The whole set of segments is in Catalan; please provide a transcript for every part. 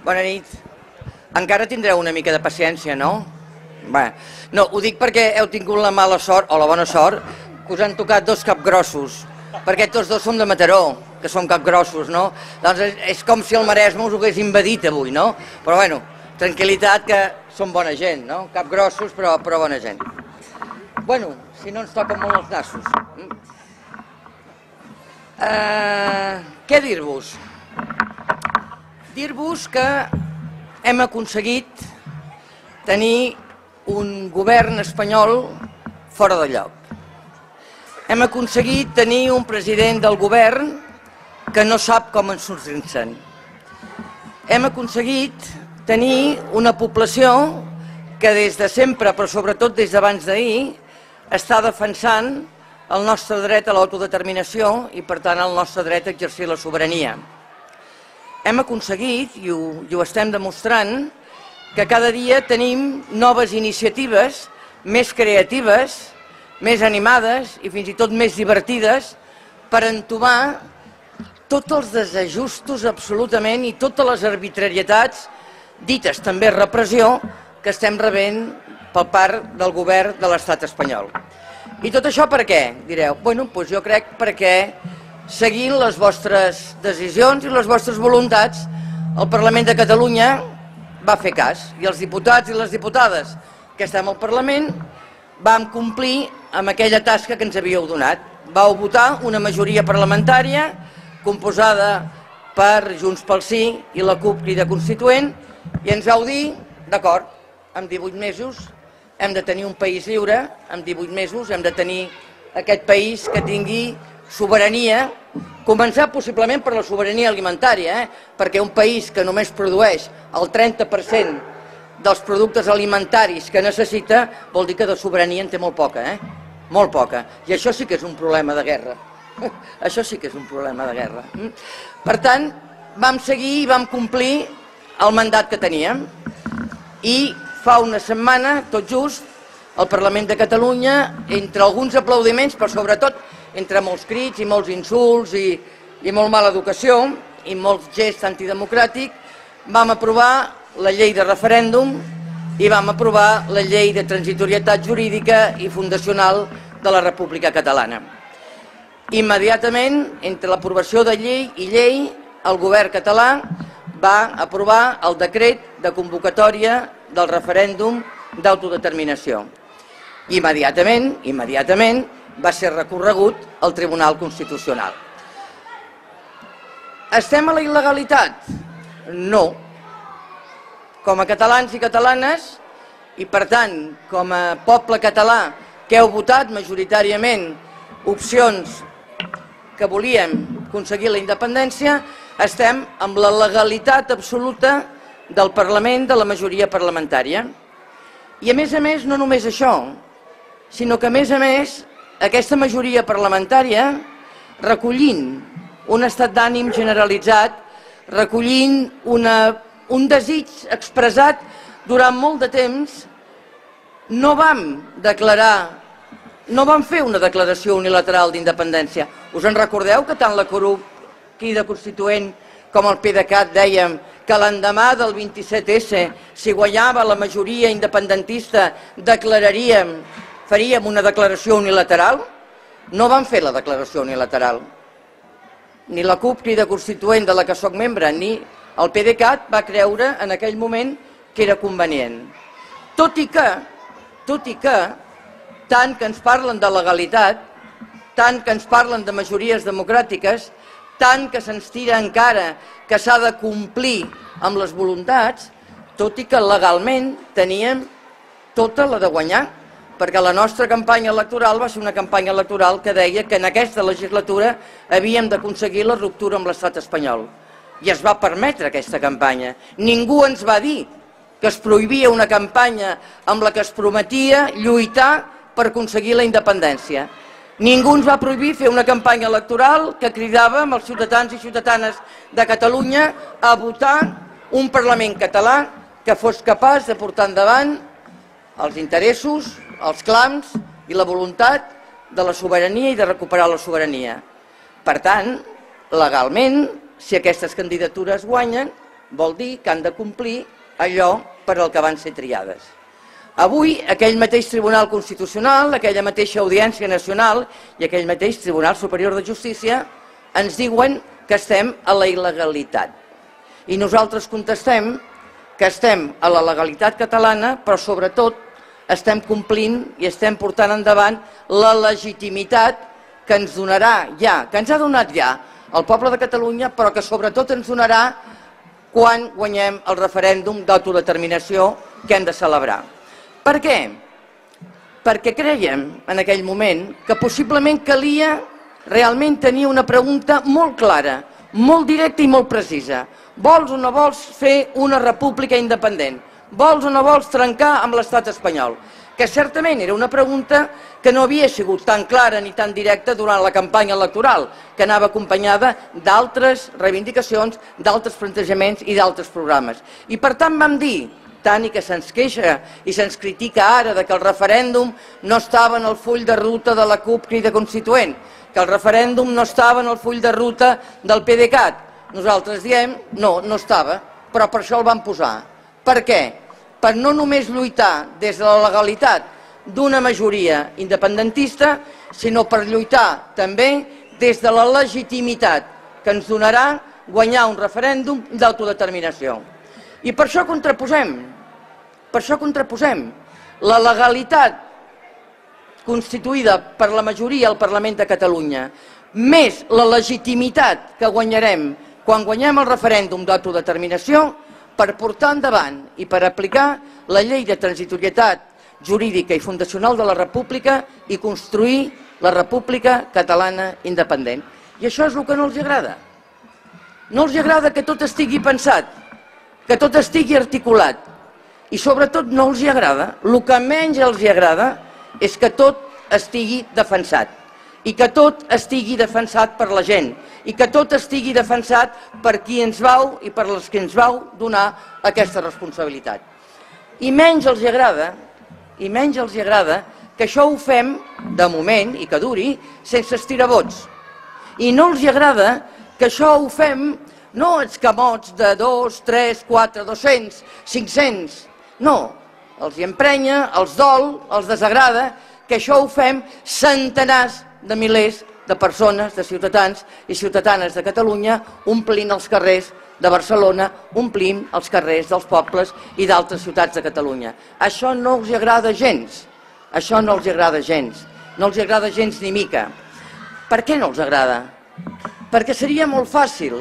Bona nit. Encara tindreu una mica de paciència, no? Bé, no, ho dic perquè heu tingut la mala sort, o la bona sort, que us han tocat dos capgrossos, perquè tots dos som de Mataró, que som capgrossos, no? Doncs és com si el Maresme us ho hagués invadit avui, no? Però bueno, tranquil·litat, que som bona gent, no? Capgrossos, però bona gent. Bueno, si no ens toquen molt els nassos. Què dir-vos? Dir-vos que hem aconseguit tenir un govern espanyol fora de lloc. Hem aconseguit tenir un president del govern que no sap com en sortir-se'n. Hem aconseguit tenir una població que des de sempre, però sobretot des d'abans d'ahir, està defensant el nostre dret a l'autodeterminació i, per tant, el nostre dret a exercir la sobirania. Hem aconseguit, i ho estem demostrant, que cada dia tenim noves iniciatives més creatives, més animades i fins i tot més divertides per entomar tots els desajustos absolutament i totes les arbitrarietats, dites també repressió, que estem rebent per part del govern de l'estat espanyol. I tot això per què? Direu, bueno, doncs jo crec perquè seguint les vostres decisions i les vostres voluntats, el Parlament de Catalunya va fer cas i els diputats i les diputades que estem al Parlament vam complir amb aquella tasca que ens havíeu donat. Vau votar una majoria parlamentària composada per Junts pel Sí i la CUP Crida Constituent i ens vau dir, d'acord, en 18 mesos hem de tenir un país lliure, en 18 mesos hem de tenir aquest país que tingui sobirania, començar possiblement per la sobirania alimentària, perquè un país que només produeix el 30% dels productes alimentaris que necessita vol dir que de sobirania en té molt poca, molt poca. I això sí que és un problema de guerra. Això sí que és un problema de guerra. Per tant, vam seguir i vam complir el mandat que teníem. I fa una setmana, tot just, el Parlament de Catalunya, entre alguns aplaudiments, però sobretot entre molts crits i molts insults i molt mala educació i molts gests antidemocràtics, vam aprovar la llei de referèndum i vam aprovar la llei de transitorietat jurídica i fundacional de la República Catalana. Immediatament, entre l'aprovació de llei i llei, el govern català va aprovar el decret de convocatòria del referèndum d'autodeterminació. Immediatament, va ser recorregut al Tribunal Constitucional. Estem a la il·legalitat? No. Com a catalans i catalanes, i per tant, com a poble català que heu votat majoritàriament opcions que volíem aconseguir la independència, estem amb la legalitat absoluta del Parlament, de la majoria parlamentària. I a més, no només això, sinó que a més, aquesta majoria parlamentària, recollint un estat d'ànim generalitzat, recollint un desig expressat durant molt de temps, no vam fer una declaració unilateral d'independència. Us en recordeu que tant la CUP Crida Constituent com el PDeCAT dèiem que l'endemà del 27S, si guanyava la majoria independentista, faríem una declaració unilateral? No vam fer la declaració unilateral. Ni la CUP Crida Constituent, de la que soc membre, ni el PDeCAT va creure en aquell moment que era convenient. Tot i que, tant que ens parlen de legalitat, tant que ens parlen de majories democràtiques, tant que se'ns tira encara que s'ha de complir amb les voluntats, tot i que legalment teníem tota la de guanyar, perquè la nostra campanya electoral va ser una campanya electoral que deia que en aquesta legislatura havíem d'aconseguir la ruptura amb l'estat espanyol. I es va permetre aquesta campanya. Ningú ens va dir que es prohibia una campanya amb la que es prometia lluitar per aconseguir la independència. Ningú ens va prohibir fer una campanya electoral que cridava als ciutadans i ciutadanes de Catalunya a votar un Parlament català que fos capaç de portar endavant els interessos, els clams i la voluntat de la sobirania i de recuperar la sobirania. Per tant, legalment, si aquestes candidatures guanyen, vol dir que han de complir allò per al que van ser triades. Avui, aquell mateix Tribunal Constitucional, aquella mateixa Audiència Nacional i aquell mateix Tribunal Superior de Justícia ens diuen que estem a la il·legalitat. I nosaltres contestem que estem a la legalitat catalana, però sobretot estem complint i estem portant endavant la legitimitat que ens donarà ja, que ens ha donat ja el poble de Catalunya, però que sobretot ens donarà quan guanyem el referèndum d'autodeterminació que hem de celebrar. Per què? Perquè crèiem en aquell moment que possiblement calia realment tenir una pregunta molt clara, molt directa i molt precisa. Vols o no vols fer una república independent? Vols o no vols trencar amb l'estat espanyol? Que certament era una pregunta que no havia sigut tan clara ni tan directa durant la campanya electoral, que anava acompanyada d'altres reivindicacions, d'altres plantejaments i d'altres programes. I per tant vam dir, tant i que se'ns queixa i se'ns critica ara de que el referèndum no estava en el full de ruta de la CUP Crida Constituent, que el referèndum no estava en el full de ruta del PDeCAT. Nosaltres diem, no, no estava, però per això el vam posar. Per què? Per no només lluitar des de la legalitat d'una majoria independentista, sinó per lluitar també des de la legitimitat que ens donarà guanyar un referèndum d'autodeterminació. I per això contraposem la legalitat constituïda per la majoria al Parlament de Catalunya, més la legitimitat que guanyarem quan guanyem el referèndum d'autodeterminació per portar endavant i per aplicar la llei de transitorietat jurídica i fundacional de la República i construir la República Catalana independent. I això és el que no els agrada. No els agrada que tot estigui pensat, que tot estigui articulat i sobretot no els agrada, el que menys els agrada és que tot estigui defensat i que tot estigui defensat per la gent i que tot estigui defensat per qui ens vau i per les que ens vau donar aquesta responsabilitat. I menys els agrada que això ho fem de moment i que duri sense estirabots. I no els agrada que això ho fem no escamots de 2, 3, 4, 200, 500. No, els hi emprenya, els dol, els desagrada que això ho fem centenars de milers de persones, de ciutadans i ciutadanes de Catalunya omplint els carrers de Barcelona, omplint els carrers dels pobles i d'altres ciutats de Catalunya. Això no els agrada gens, això no els agrada gens, no els agrada gens ni mica. Per què no els agrada? Perquè seria molt fàcil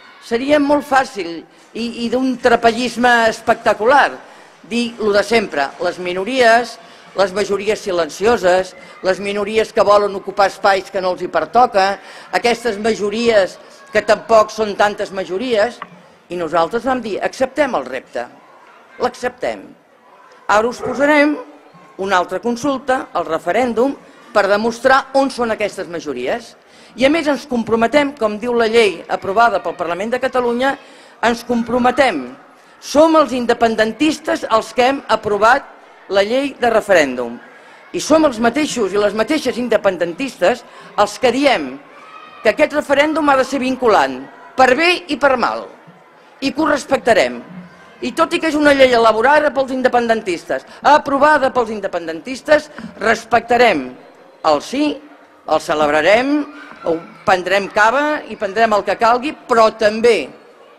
i d'un trapellisme espectacular dir el de sempre, les minories, les majories silencioses, les minories que volen ocupar espais que no els hi pertoca, aquestes majories que tampoc són tantes majories, i nosaltres vam dir, acceptem el repte, l'acceptem. Ara us posarem una altra consulta, el referèndum, per demostrar on són aquestes majories. I a més ens comprometem, com diu la llei aprovada pel Parlament de Catalunya, ens comprometem. Som els independentistes els que hem aprovat la llei de referèndum. I som els mateixos i les mateixes independentistes els que diem que aquest referèndum ha de ser vinculant, per bé i per mal, i que ho respectarem. I tot i que és una llei elaborada pels independentistes, aprovada pels independentistes, respectarem el sí, el celebrarem, prendrem cava i prendrem el que calgui, però també,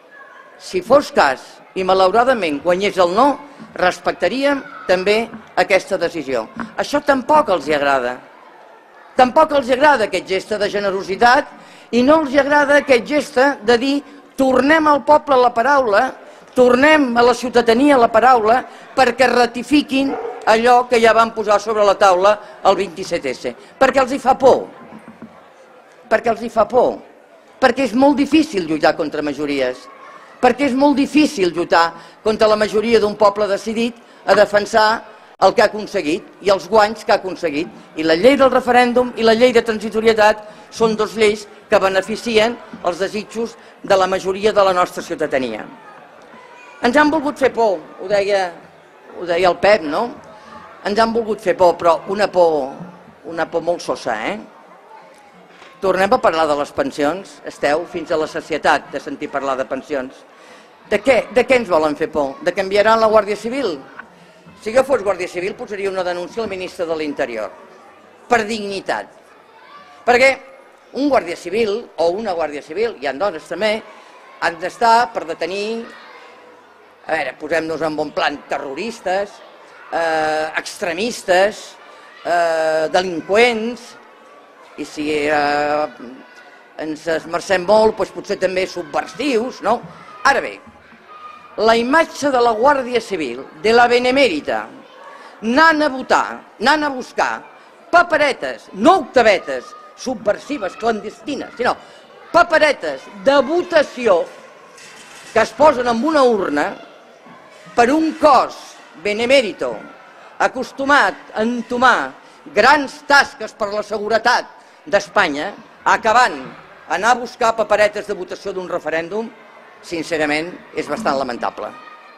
si fos cas i malauradament guanyés el no, respectaríem també aquesta decisió. Això tampoc els agrada. Tampoc els agrada aquest gest de generositat i no els agrada aquest gest de dir tornem al poble la paraula, tornem a la ciutadania la paraula perquè ratifiquin allò que ja van posar sobre la taula el 27S. Perquè els hi fa por. Perquè els hi fa por. Perquè és molt difícil lluitar contra majories. Perquè és molt difícil lluitar contra la majoria d'un poble decidit a defensar el que ha aconseguit i els guanys que ha aconseguit. I la llei del referèndum i la llei de transitorietat són dues lleis que beneficien els desitjos de la majoria de la nostra ciutadania. Ens han volgut fer por, ho deia el Pep, no? Ens han volgut fer por, però una por molt sosa, Tornem a parlar de les pensions, esteu fins a la sacietat de sentir parlar de pensions. De què ens volen fer por? De que enviaran la Guàrdia Civil? Si jo fos Guàrdia Civil posaria una denúncia al ministre de l'Interior, per dignitat. Perquè un guàrdia civil o una guàrdia civil, hi ha dones també, han d'estar per detenir, a veure, posem-nos en bon plan, terroristes, extremistes, delinqüents, i si ens esmercem molt, doncs potser també subversius, no? Ara bé, la imatge de la Guàrdia Civil, de la Benemèrita, anant a votar, anant a buscar paperetes, no octavetes, subversives, clandestines, sinó paperetes de votació que es posen en una urna per un cos benemèrito acostumat a entomar grans tasques per la seguretat d'Espanya, acabant anar a buscar paperetes de votació d'un referèndum, sincerament, és bastant lamentable.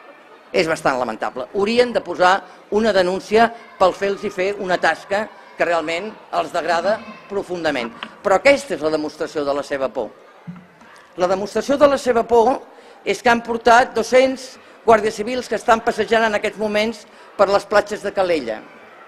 És bastant lamentable. Haurien de posar una denúncia pel fer-los fer una tasca que realment els degrada profundament. Però aquesta és la demostració de la seva por. La demostració de la seva por és que han portat 200 guàrdies civils que estan passejant en aquests moments per les platges de Calella.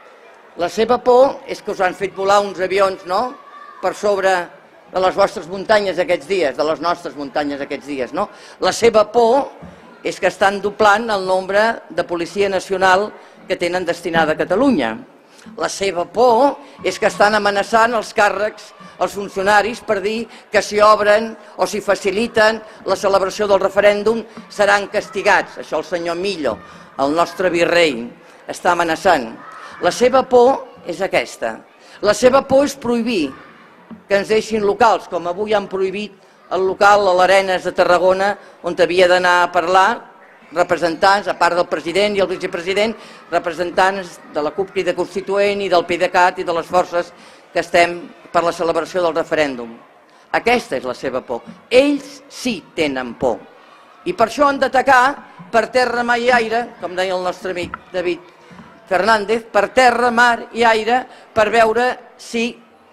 La seva por és que us han fet volar uns avions, no?, per sobre de les vostres muntanyes aquests dies, de les nostres muntanyes aquests dies, no? La seva por és que estan doblant el nombre de Policia Nacional que tenen destinada a Catalunya. La seva por és que estan amenaçant els càrrecs, els funcionaris, per dir que si obren o si faciliten la celebració del referèndum seran castigats. Això el senyor Millo, el nostre virrei, està amenaçant. La seva por és aquesta. La seva por és prohibir que ens deixin locals, com avui han prohibit el local a l'Arenes de Tarragona, on havia d'anar a parlar representants, a part del president i el vicepresident, representants de la CUP Crida Constituent i del PDeCAT i de les forces que estem per la celebració del referèndum. Aquesta és la seva por. Ells sí tenen por. I per això han d'atacar per terra, mar i aire, com deia el nostre amic David Fernández, per terra, mar i aire, per veure si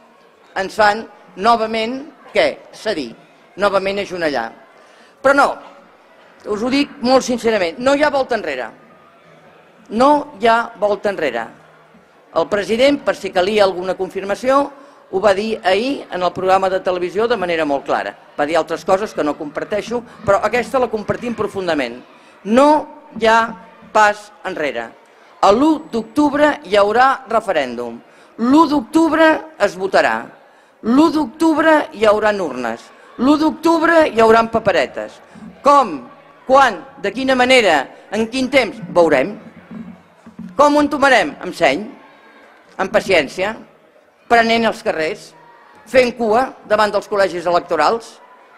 ens fan novament, què? Cedir, novament ajunallar. Però no, us ho dic molt sincerament, no hi ha volta enrere. No hi ha volta enrere. El president, per si calia alguna confirmació, ho va dir ahir en el programa de televisió de manera molt clara. Va dir altres coses que no comparteixo, però aquesta la compartim profundament. No hi ha pas enrere. L'1 d'octubre hi haurà referèndum. L'1 d'octubre es votarà. L'1 d'octubre hi haurà urnes. L'1 d'octubre hi haurà paperetes. Com? Quan? De quina manera? En quin temps? Veurem. Com ho entomarem? Amb seny, amb paciència, prenent els carrers, fent cua davant dels col·legis electorals.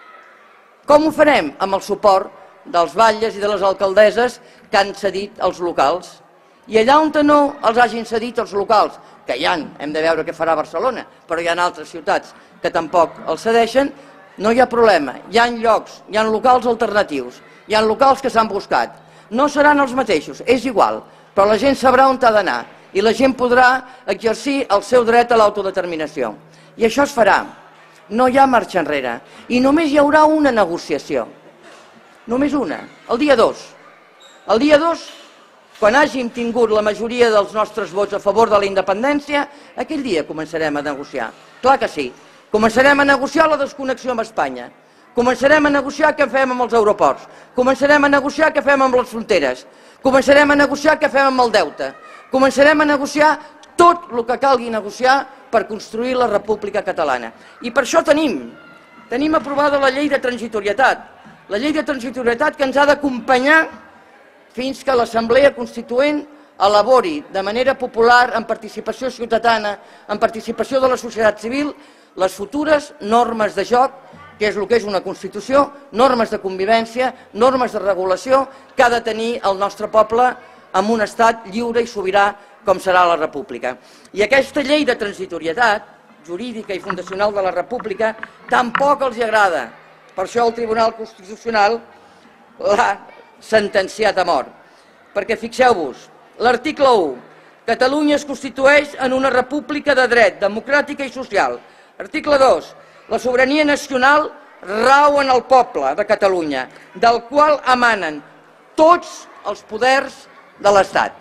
Com ho farem? Amb el suport dels batlles i de les alcaldesses que han cedit els locals. I allà on no els hagin cedit els locals, que hi ha, hem de veure què farà Barcelona, però hi ha altres ciutats que tampoc els cedeixen, no hi ha problema. Hi ha llocs, hi ha locals alternatius, hi ha locals que s'han buscat. No seran els mateixos, és igual, però la gent sabrà on ha d'anar i la gent podrà exercir el seu dret a l'autodeterminació. I això es farà. No hi ha marxa enrere. I només hi haurà una negociació. Només una. El dia 2. El dia 2, quan hàgim tingut la majoria dels nostres vots a favor de la independència, aquell dia començarem a negociar. Clar que sí. Començarem a negociar la desconnexió amb Espanya. Començarem a negociar què fem amb els aeroports. Començarem a negociar què fem amb les fronteres. Començarem a negociar què fem amb el deute. Començarem a negociar tot el que calgui negociar per construir la República Catalana. I per això tenim aprovada la llei de transitorietat. La llei de transitorietat que ens ha d'acompanyar fins que l'Assemblea Constituent elabori de manera popular, amb participació ciutadana, amb participació de la societat civil, les futures normes de joc, que és el que és una Constitució, normes de convivència, normes de regulació que ha de tenir el nostre poble en un estat lliure i sobirà com serà la República. I aquesta llei de transitorietat jurídica i fundacional de la República tampoc els agrada. Per això el Tribunal Constitucional l'ha sentenciat a mort. Perquè fixeu-vos, l'article 1, Catalunya es constitueix en una república de dret, democràtica i social. Article 2, la sobirania nacional rau en el poble de Catalunya, del qual emanen tots els poders de l'Estat.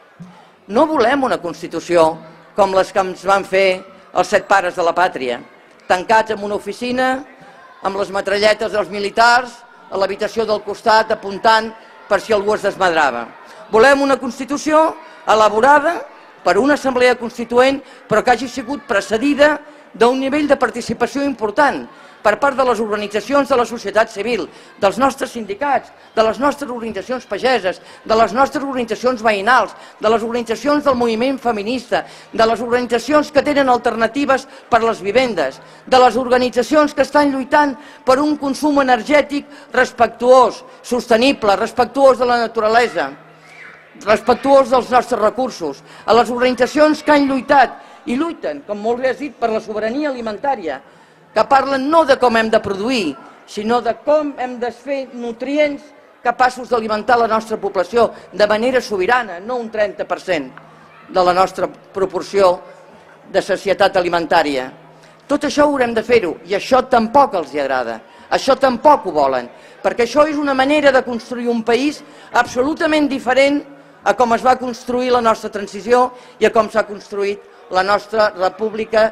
No volem una Constitució com les que ens van fer els 7 pares de la pàtria, tancats en una oficina, amb les metralletes dels militars, a l'habitació del costat, apuntant per si algú es desmadrava. Volem una Constitució elaborada per una assemblea constituent, però que hagi sigut precedida d'un nivell de participació important per part de les organitzacions de la societat civil, dels nostres sindicats, de les nostres organitzacions pageses, de les nostres organitzacions veïnals, de les organitzacions del moviment feminista, de les organitzacions que tenen alternatives per les vivendes, de les organitzacions que estan lluitant per un consum energètic respectuós, sostenible, respectuós de la naturalesa, respectuós dels nostres recursos, a les organitzacions que han lluitat i lluiten, com molt bé has dit, per la sobirania alimentària, que parlen no de com hem de produir, sinó de com hem de fer nutrients capaços d'alimentar la nostra població de manera sobirana, no un 30% de la nostra proporció de societat alimentària. Tot això haurem de fer-ho, i això tampoc els agrada, això tampoc ho volen, perquè això és una manera de construir un país absolutament diferent a com es va construir la nostra transició i a com s'ha construït la nostra república,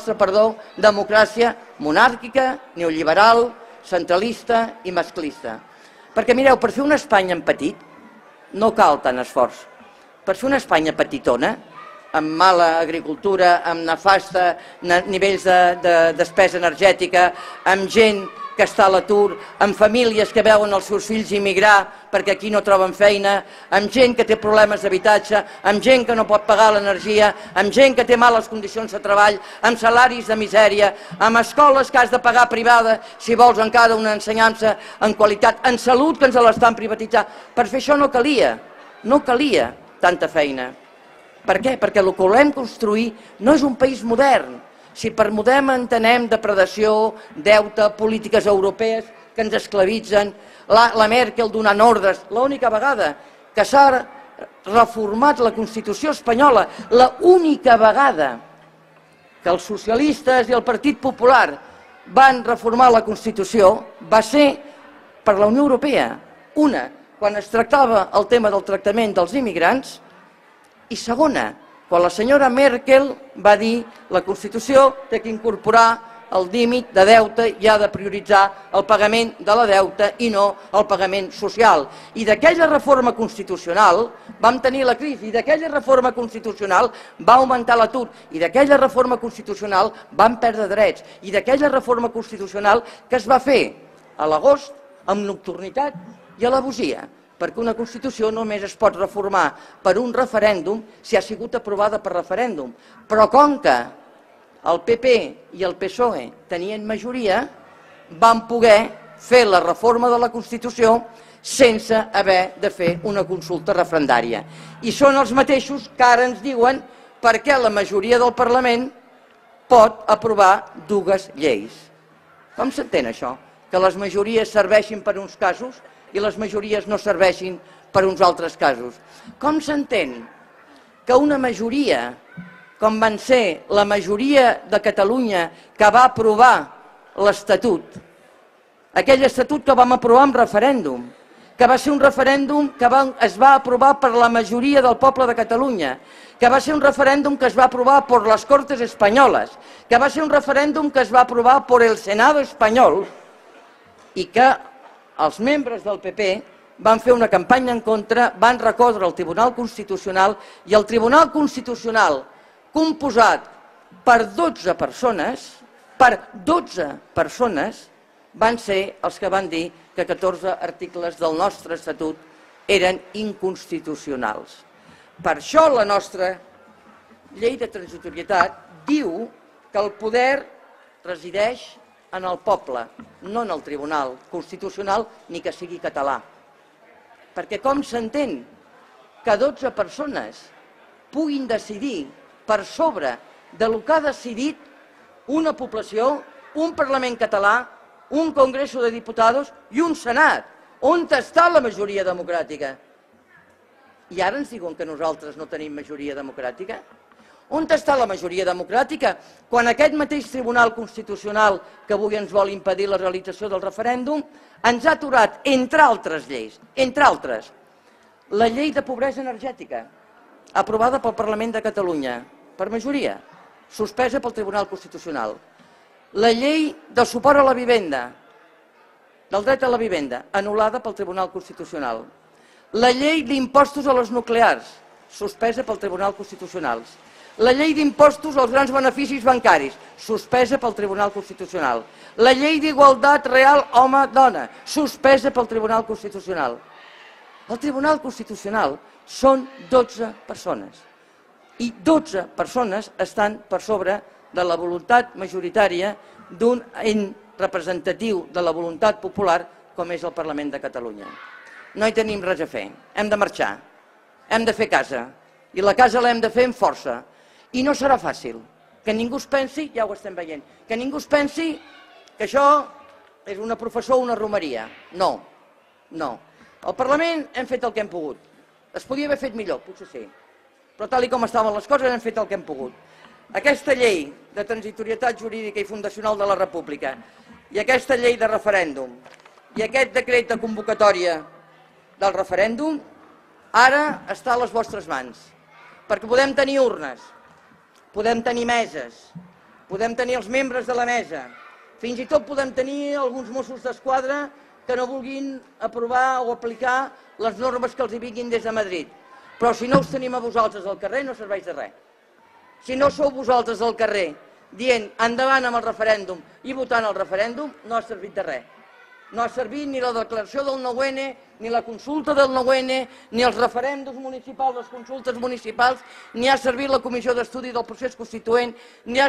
democràcia monàrquica, neoliberal, centralista i masclista. Perquè mireu, per fer una Espanya en petit no cal tant esforç. Per fer una Espanya petitona, amb mala agricultura, amb nefasta nivells de despesa energètica, amb gent que està a l'atur, amb famílies que veuen els seus fills immigrar perquè aquí no troben feina, amb gent que té problemes d'habitatge, amb gent que no pot pagar l'energia, amb gent que té males condicions de treball, amb salaris de misèria, amb escoles que has de pagar privada si vols encara una ensenyança en qualitat, en salut que ens l'estan privatitzant. Per fer això no calia tanta feina. Per què? Perquè el que volem construir no és un país modern. Si per modern entenem depredació, deute, polítiques europees que ens esclavitzen, la Merkel donant ordres, l'única vegada que s'ha reformat la Constitució espanyola, l'única vegada que els socialistes i el Partit Popular van reformar la Constitució va ser per la Unió Europea. Una, quan es tractava el tema del tractament dels immigrants, i segona, quan la senyora Merkel va dir la Constitució té que incorporar el límit de deute i ha de prioritzar el pagament de la deute i no el pagament social. I d'aquella reforma constitucional vam tenir la crisi, i d'aquella reforma constitucional va augmentar l'atur, i d'aquella reforma constitucional vam perdre drets, i d'aquella reforma constitucional que es va fer a l'agost amb nocturnitat i alevosia, perquè una Constitució només es pot reformar per un referèndum si ha sigut aprovada per referèndum. Però com que el PP i el PSOE tenien majoria, van poder fer la reforma de la Constitució sense haver de fer una consulta referendària. I són els mateixos que ara ens diuen per què la majoria del Parlament pot aprovar dues lleis. Com s'entén això? Que les majories serveixin per uns casos i les majories no serveixin per uns altres casos. Com s'entén que una majoria, com van ser la majoria de Catalunya que va aprovar l'Estatut, aquell Estatut que vam aprovar en referèndum, que va ser un referèndum que es va aprovar per la majoria del poble de Catalunya, que va ser un referèndum que es va aprovar per les Cortes Espanyoles, que va ser un referèndum que es va aprovar per el Senado espanyol, i que els membres del PP van fer una campanya en contra, van recórrer al Tribunal Constitucional, i el Tribunal Constitucional, composat per 12 persones, van ser els que van dir que 14 articles del nostre Estatut eren inconstitucionals. Per això la nostra llei de transitorietat diu que el poder resideix en el poble, no en el Tribunal Constitucional ni que sigui català. Perquè com s'entén que 12 persones puguin decidir per sobre del que ha decidit una població, un Parlament català, un Congreso de Diputados i un Senat? On està la majoria democràtica? I ara ens diuen que nosaltres no tenim majoria democràtica? On està la majoria democràtica? Quan aquest mateix Tribunal Constitucional que avui ens vol impedir la realització del referèndum ens ha aturat, entre altres lleis, entre altres, la llei de pobresa energètica, aprovada pel Parlament de Catalunya, per majoria, suspesa pel Tribunal Constitucional. La llei del suport a la vivenda, del dret a la vivenda, anul·lada pel Tribunal Constitucional. La llei d'impostos a les nuclears, suspesa pel Tribunal Constitucional. La llei d'impostos als grans beneficis bancaris, suspesa pel Tribunal Constitucional. La llei d'igualtat real home-dona, suspesa pel Tribunal Constitucional. El Tribunal Constitucional són 12 persones i 12 persones estan per sobre de la voluntat majoritària d'un ens representatiu de la voluntat popular com és el Parlament de Catalunya. No hi tenim res a fer, hem de marxar, hem de fer casa i la casa l'hem de fer amb força. I no serà fàcil, que ningú es pensi, ja ho estem veient, que ningú es pensi que això és una professó o una romeria. No, no. Al Parlament hem fet el que hem pogut. Es podia haver fet millor, potser sí, però tal com estaven les coses hem fet el que hem pogut. Aquesta llei de transitorietat jurídica i fundacional de la República i aquesta llei de referèndum i aquest decret de convocatòria del referèndum ara està a les vostres mans, perquè podem tenir urnes, podem tenir meses, podem tenir els membres de la mesa, fins i tot podem tenir alguns Mossos d'Esquadra que no vulguin aprovar o aplicar les normes que els hi vinguin des de Madrid. Però si no us tenim a vosaltres al carrer no serveix de res. Si no sou vosaltres al carrer dient endavant amb el referèndum i votant el referèndum, no ha servit de res. No ha servit ni la declaració del 9N, ni la consulta del 9N, ni els referèndums municipals, les consultes municipals, ni ha servit la comissió d'estudi del procés constituent, ni ha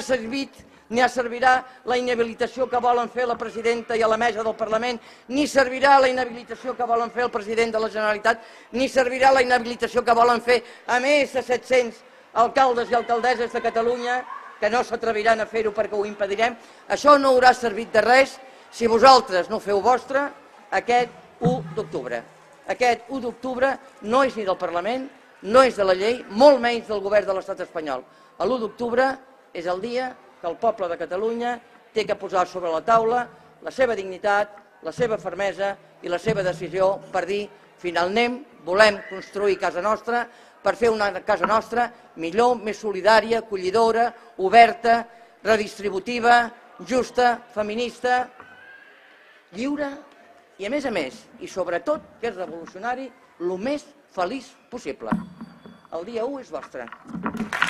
servirà la inhabilitació que volen fer la presidenta i a la mesa del Parlament, ni servirà la inhabilitació que volen fer el president de la Generalitat, ni servirà la inhabilitació que volen fer a més de 700 alcaldes i alcaldesses de Catalunya que no s'atreviran a fer-ho perquè ho impedirem. Això no haurà servit de res si vosaltres no feu vostre aquest 1 d'octubre. Aquest 1 d'octubre no és ni del Parlament, no és de la llei, molt menys del govern de l'estat espanyol. L'1 d'octubre és el dia que el poble de Catalunya té que posar sobre la taula la seva dignitat, la seva fermesa i la seva decisió per dir finalment volem construir casa nostra per fer una casa nostra millor, més solidària, acollidora, oberta, redistributiva, justa, feminista, lliure i, a més, i sobretot, que és revolucionari, el més feliç possible. El dia 1 és vostre.